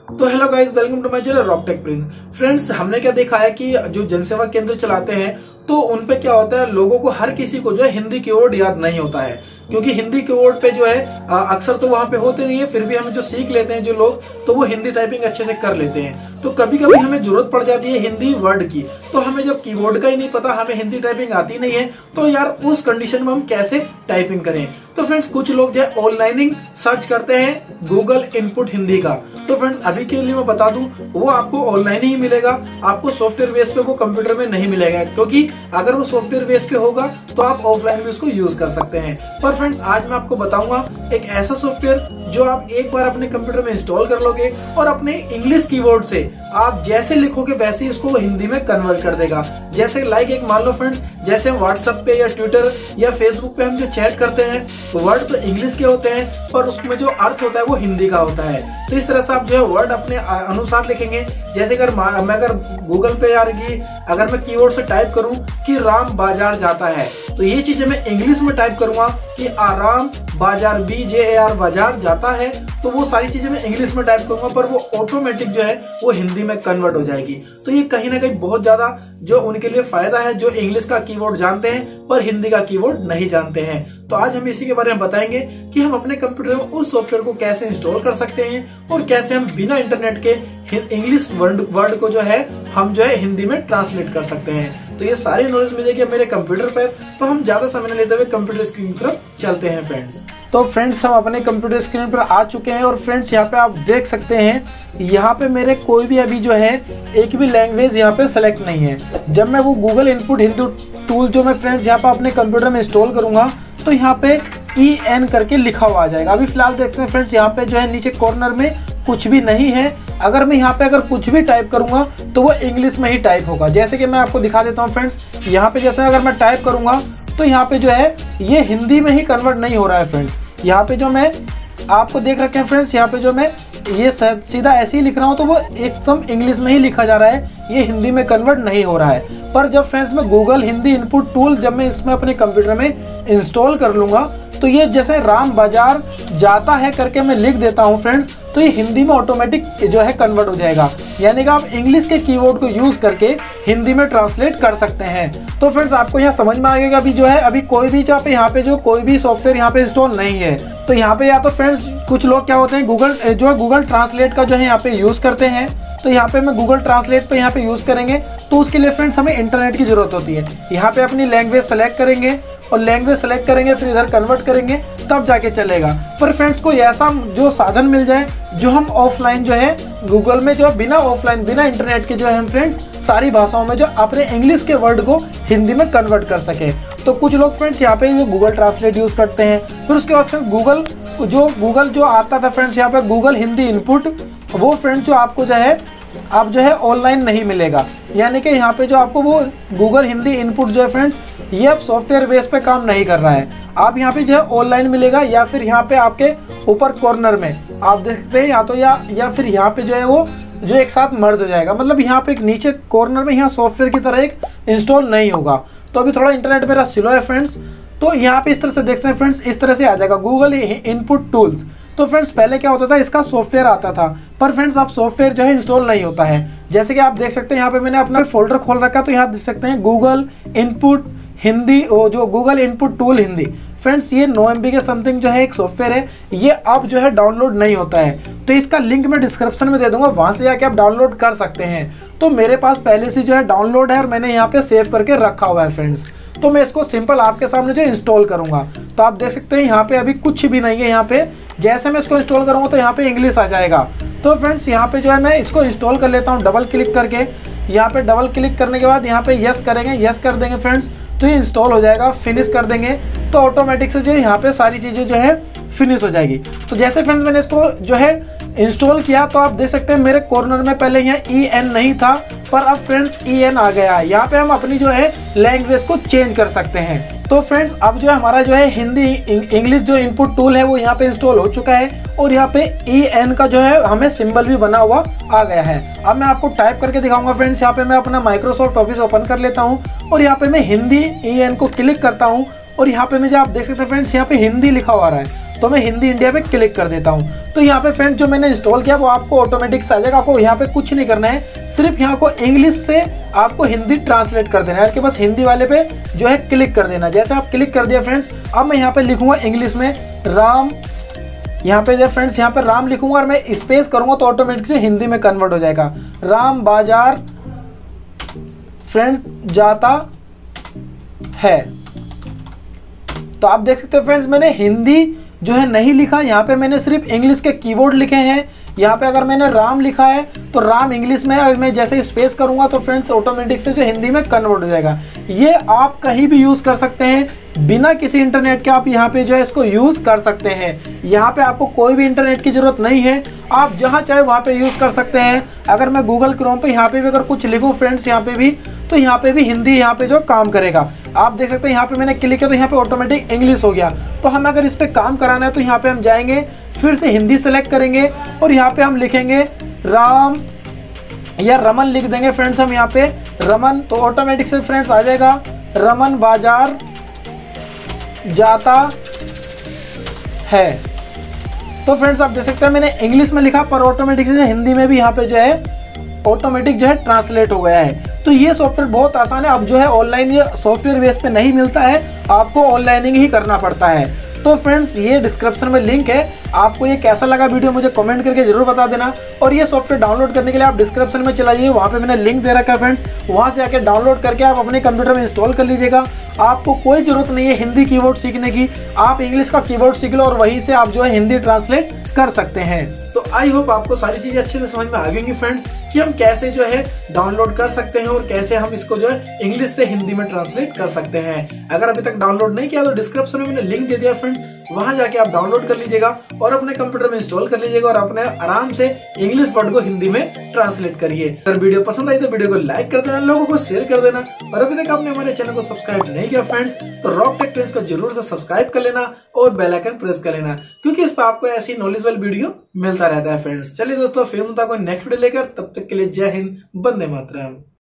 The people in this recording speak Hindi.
तो hello guys, welcome to my channel rock tech prince. Friends, हमने क्या देखा है कि जो जनसेवा केंद्र चलाते हैं तो उनपे क्या होता है, लोगों को हर किसी को जो है हिंदी कीवर्ड याद नहीं होता है, क्योंकि हिंदी कीवर्ड पे जो है अक्सर तो वहां पे होते नहीं है। फिर भी हमें जो सीख लेते हैं जो लोग, तो वो हिंदी टाइपिंग अच्छे से कर लेते हैं। तो कभी कभी हमें जरूरत पड़ जाती है हिंदी वर्ड की, तो हमें जब कीवर्ड का ही नहीं पता, हमें हिंदी टाइपिंग आती नहीं है, तो यार उस कंडीशन में हम कैसे टाइपिंग करें। तो फ्रेंड्स, कुछ लोग जो है ऑनलाइन सर्च करते हैं गूगल इनपुट हिंदी का। तो फ्रेंड्स, अभी के लिए मैं बता दूं, वो आपको ऑनलाइन ही मिलेगा, आपको सॉफ्टवेयर बेस पे वो कंप्यूटर में नहीं मिलेगा, क्योंकि अगर वो सॉफ्टवेयर बेस पे होगा तो आप ऑफलाइन भी उसको यूज कर सकते हैं। पर फ्रेंड्स, आज मैं आपको बताऊंगा एक ऐसा सॉफ्टवेयर जो आप एक बार अपने कंप्यूटर में इंस्टॉल कर लोगे और अपने इंग्लिश कीबोर्ड से आप जैसे लिखोगे वैसे ही उसको हिंदी में कन्वर्ट कर देगा। जैसे लाइक एक मान लो फ्रेंड्स, जैसे व्हाट्सएप पे या ट्विटर या फेसबुक पे हम जो चैट करते हैं, वर्ड तो इंग्लिश के होते हैं पर उसमें जो अर्थ होता है वो हिंदी का होता है। तो इस तरह से आप जो है वर्ड अपने अनुसार लिखेंगे। जैसे अगर मैं गूगल पे अगर मैं कीवर्ड से टाइप करूं कि राम बाजार जाता है, तो ये चीजें मैं इंग्लिश में टाइप करूंगा कि आराम बाजार BJAR बाजार जाता है, तो वो सारी चीजें मैं इंग्लिश में टाइप करूंगा, पर वो ऑटोमेटिक जो है वो हिंदी में कन्वर्ट हो जाएगी। तो ये कहीं ना कहीं बहुत ज्यादा जो उनके लिए फायदा है जो इंग्लिश का कीवर्ड जानते हैं पर हिंदी का कीवर्ड नहीं जानते हैं। तो आज हम इसी के बारे में बताएंगे कि हम अपने कंप्यूटर में उस सॉफ्टवेयर को कैसे इंस्टॉल कर सकते हैं और कैसे हम बिना इंटरनेट के इंग्लिश वर्ड को जो है हम जो है हिंदी में ट्रांसलेट कर सकते हैं। तो ये सारी नॉलेज मिलेगी मेरे कंप्यूटर पर। तो हम ज्यादा समय नहीं लेते हुए कंप्यूटर स्क्रीन की तरफ चलते हैं फ्रेंड्स। तो फ्रेंड्स, हम अपने कंप्यूटर स्क्रीन पर आ चुके हैं और फ्रेंड्स यहाँ पे आप देख सकते हैं, यहाँ पे मेरे कोई भी अभी जो है एक भी लैंग्वेज यहाँ पे सेलेक्ट नहीं है। जब मैं वो गूगल इनपुट हिंदी टूल जो मैं फ्रेंड्स यहाँ पे अपने कंप्यूटर में इंस्टॉल करूंगा तो यहाँ पे EN करके लिखा हुआ आ जाएगा। अभी फिलहाल देखते हैं फ्रेंड्स, यहाँ पे जो है नीचे कॉर्नर में कुछ भी नहीं है। अगर मैं यहाँ पे अगर कुछ भी टाइप करूंगा तो वो इंग्लिश में ही टाइप होगा। जैसे कि मैं आपको दिखा देता हूँ फ्रेंड्स, यहाँ पे जैसे अगर मैं टाइप करूंगा तो यहाँ पे जो है ये हिंदी में ही कन्वर्ट नहीं हो रहा है फ्रेंड्स। यहाँ पे जो मैं आपको देख रखे हैं फ्रेंड्स, यहाँ पे जो मैं ये सीधा ऐसे ही लिख रहा हूँ तो वो एकदम इंग्लिश में ही लिखा जा रहा है, ये हिंदी में कन्वर्ट नहीं हो रहा है। पर जब फ्रेंड्स मैं गूगल हिंदी इनपुट टूल जब मैं इसमें अपने कंप्यूटर में इंस्टॉल कर लूंगा तो ये जैसे राम बाजार जाता है करके मैं लिख देता हूँ फ्रेंड्स, तो ये हिंदी में ऑटोमेटिक जो है कन्वर्ट हो जाएगा। यानी कि आप इंग्लिश के कीवर्ड को यूज करके हिंदी में ट्रांसलेट कर सकते हैं। तो फ्रेंड्स, आपको यहाँ समझ में आ गया अभी जो है अभी कोई भी यहाँ पे जो कोई भी सॉफ्टवेयर यहाँ पे इंस्टॉल नहीं है। तो यहाँ पे या तो फ्रेंड्स कुछ लोग क्या होते हैं गूगल ट्रांसलेट का जो है यहाँ पे यूज करते हैं। तो यहाँ पे मैं गूगल ट्रांसलेट पे यहाँ पे यूज करेंगे तो उसके लिए फ्रेंड्स हमें इंटरनेट की जरूरत होती है। यहाँ पे अपनी लैंग्वेज सेलेक्ट करेंगे और लैंग्वेज सेलेक्ट करेंगे, फिर इधर कन्वर्ट करेंगे, तब जाके चलेगा। पर फ्रेंड्स, कोई ऐसा जो साधन मिल जाए जो हम ऑफलाइन जो है गूगल में जो बिना इंटरनेट के जो है हम फ्रेंड्स सारी भाषाओं में जो अपने इंग्लिश के वर्ड को हिंदी में कन्वर्ट कर सके। तो कुछ लोग फ्रेंड्स यहाँ पे गूगल ट्रांसलेट यूज करते हैं। फिर उसके बाद फ्रेंड्स गूगल जो आता था फ्रेंड्स यहाँ पे गूगल हिंदी इनपुट, वो फ्रेंड्स जो आपको जो है आप जो है ऑनलाइन नहीं मिलेगा। यानी कि यहाँ पे जो आपको वो गूगल हिंदी इनपुट जो है फ्रेंड्स ये अब सॉफ्टवेयर बेस पे काम नहीं कर रहा है। आप यहाँ पे जो है ऑनलाइन मिलेगा या फिर यहाँ पे आपके ऊपर कॉर्नर में आप देखते हैं या तो या फिर यहाँ पे जो है वो जो एक साथ मर्ज हो जाएगा। मतलब यहाँ पे एक नीचे कॉर्नर में यहाँ सॉफ्टवेयर की तरह एक इंस्टॉल नहीं होगा। तो अभी थोड़ा इंटरनेट मेरा स्लो है फ्रेंड्स। तो यहाँ पे इस तरह से देखते हैं फ्रेंड्स, इस तरह से आ जाएगा गूगल इनपुट टूल्स। तो फ्रेंड्स पहले क्या होता था, इसका सॉफ्टवेयर आता था, पर फ्रेंड्स अब सॉफ्टवेयर जो है इंस्टॉल नहीं होता है। जैसे कि आप देख सकते हैं यहाँ पे मैंने अपना फोल्डर खोल रखा, तो यहाँ देख सकते हैं गूगल इनपुट हिंदी, जो Google input tool Hindi. Friends ये 9 MB के समथिंग जो है एक सॉफ्टवेयर है, ये अब जो है डाउनलोड नहीं होता है। तो इसका लिंक मैं डिस्क्रिप्शन में दे दूंगा, वहां से जाके आप डाउनलोड कर सकते हैं। तो मेरे पास पहले से जो है डाउनलोड है और मैंने यहाँ पे सेव करके रखा हुआ है फ्रेंड्स। तो मैं इसको सिंपल आपके सामने जो इंस्टॉल करूंगा, तो आप देख सकते हैं यहाँ पे अभी कुछ भी नहीं है। यहाँ पे जैसे मैं इसको इंस्टॉल करूंगा तो यहाँ पे इंग्लिश आ जाएगा। तो फ्रेंड्स यहाँ पे जो है मैं इसको इंस्टॉल कर लेता हूँ डबल क्लिक करके। यहाँ पे डबल क्लिक करने के बाद यहाँ पे यस करेंगे, यस कर देंगे फ्रेंड्स, तो ये इंस्टॉल हो जाएगा। फिनिश कर देंगे तो ऑटोमेटिक से जो है यहाँ पे सारी चीज़ें जो है फिनिश हो जाएगी। तो जैसे फ्रेंड्स मैंने इसको जो है इंस्टॉल किया तो आप देख सकते हैं मेरे कॉर्नर में पहले यहाँ EN नहीं था, पर अब फ्रेंड्स EN आ गया है। यहाँ पे हम अपनी जो है लैंग्वेज को चेंज कर सकते हैं। तो फ्रेंड्स अब जो है हमारा जो है हिंदी इंग्लिश जो इनपुट टूल है वो यहाँ पे इंस्टॉल हो चुका है और यहाँ पे EN का जो है हमें सिंबल भी बना हुआ आ गया है। अब मैं आपको टाइप करके दिखाऊंगा फ्रेंड्स। यहाँ पे मैं अपना माइक्रोसॉफ्ट ऑफिस ओपन कर लेता हूँ और यहाँ पे मैं हिंदी EN को क्लिक करता हूँ और यहाँ पे मैं जो आप देख सकते हैं फ्रेंड्स यहाँ पे हिंदी लिखा हुआ आ रहा है। तो मैं हिंदी इंडिया पे क्लिक कर देता हूँ। तो यहाँ पे फ्रेंड्स जो मैंने इंस्टॉल किया वो आपको ऑटोमेटिक से आ जाएगा। आपको यहाँ पे कुछ नहीं करना है, सिर्फ यहाँ को इंग्लिश से आपको हिंदी ट्रांसलेट कर देना है। आपके पास हिंदी वाले पे जो है क्लिक कर देना। जैसे आप क्लिक कर दिया फ्रेंड्स, अब मैं यहाँ पे लिखूंगा इंग्लिश में राम, यहाँ पे फ्रेंड्स यहाँ पे राम लिखूंगा और मैं स्पेस करूंगा तो ऑटोमेटिक से हिंदी में कन्वर्ट हो जाएगा। राम बाजार फ्रेंड्स जाता है। तो आप देख सकते हैं फ्रेंड्स मैंने हिंदी जो है नहीं लिखा, यहाँ पे मैंने सिर्फ इंग्लिश के कीवर्ड लिखे हैं। यहाँ पे अगर मैंने राम लिखा है तो राम इंग्लिश में है, और मैं जैसे स्पेस करूंगा तो फ्रेंड्स ऑटोमेटिक से जो हिंदी में कन्वर्ट हो जाएगा। ये आप कहीं भी यूज कर सकते हैं, बिना किसी इंटरनेट के आप यहाँ पे जो है इसको यूज कर सकते हैं। यहाँ पे आपको कोई भी इंटरनेट की जरूरत नहीं है, आप जहाँ चाहे वहाँ पे यूज कर सकते हैं। अगर मैं गूगल क्रोम पे यहाँ पे भी अगर कुछ लिखूँ फ्रेंड्स यहाँ पे भी, तो यहाँ पे भी हिंदी यहाँ पे जो काम करेगा। आप देख सकते हैं यहाँ पे मैंने क्लिक किया तो यहाँ पे ऑटोमेटिक इंग्लिश हो गया। तो हम अगर इस पे काम कराना है तो यहाँ पे हम जाएंगे, फिर से हिंदी सेलेक्ट करेंगे और यहाँ पे हम लिखेंगे राम या रमन लिख देंगे फ्रेंड्स हम यहाँ पे रमन, तो ऑटोमेटिक से फ्रेंड्स आ जाएगा रमन बाजार जाता है। तो फ्रेंड्स आप देख सकते हैं मैंने इंग्लिश में लिखा पर ऑटोमेटिक से हिंदी में भी यहाँ पे जो है ऑटोमेटिक जो है ट्रांसलेट हो गया है। तो ये सॉफ्टवेयर बहुत आसान है। अब जो है ऑनलाइन ये सॉफ्टवेयर बेस पे नहीं मिलता है, आपको ऑनलाइन ही करना पड़ता है। तो फ्रेंड्स ये डिस्क्रिप्शन में लिंक है, आपको ये कैसा लगा वीडियो मुझे कमेंट करके जरूर बता देना। और ये सॉफ्टवेयर डाउनलोड करने के लिए आप डिस्क्रिप्शन में चला जाइए, वहाँ पे मैंने लिंक दे रखा है फ्रेंड्स, वहाँ से आके डाउनलोड करके आप अपने कंप्यूटर में इंस्टॉल कर लीजिएगा। आपको कोई जरूरत नहीं है हिंदी कीबोर्ड सीखने की, आप इंग्लिश का कीबोर्ड सीख लो और वहीं से आप जो है हिंदी ट्रांसलेट कर सकते हैं। तो आई होप आपको सारी चीजें अच्छे से समझ में आ गई होंगी फ्रेंड्स कि हम कैसे जो है डाउनलोड कर सकते हैं और कैसे हम इसको जो है इंग्लिश से हिंदी में ट्रांसलेट कर सकते हैं। अगर अभी तक डाउनलोड नहीं किया तो डिस्क्रिप्शन में मैंने लिंक दे दिया फ्रेंड्स, वहां जाके आप डाउनलोड कर लीजिएगा और अपने कंप्यूटर में इंस्टॉल कर लीजिएगा और अपने आराम से इंग्लिश वर्ड को हिंदी में ट्रांसलेट करिए। अगर वीडियो पसंद आई तो वीडियो को लाइक कर देना, लोगों को शेयर कर देना, और अभी तक आपने हमारे चैनल को सब्सक्राइब नहीं किया फ्रेंड्स तो रॉक टेक प्रिंस को जरूर से सब्सक्राइब कर लेना और बेल आइकन प्रेस कर लेना, क्योंकि इस पर आपको ऐसी नॉलेज वाली वीडियो मिलता रहता है फ्रेंड्स। चलिए दोस्तों फिर मिलता कोई नेक्स्ट वीडियो लेकर, तब तक के लिए जय हिंद, वंदे मातरम।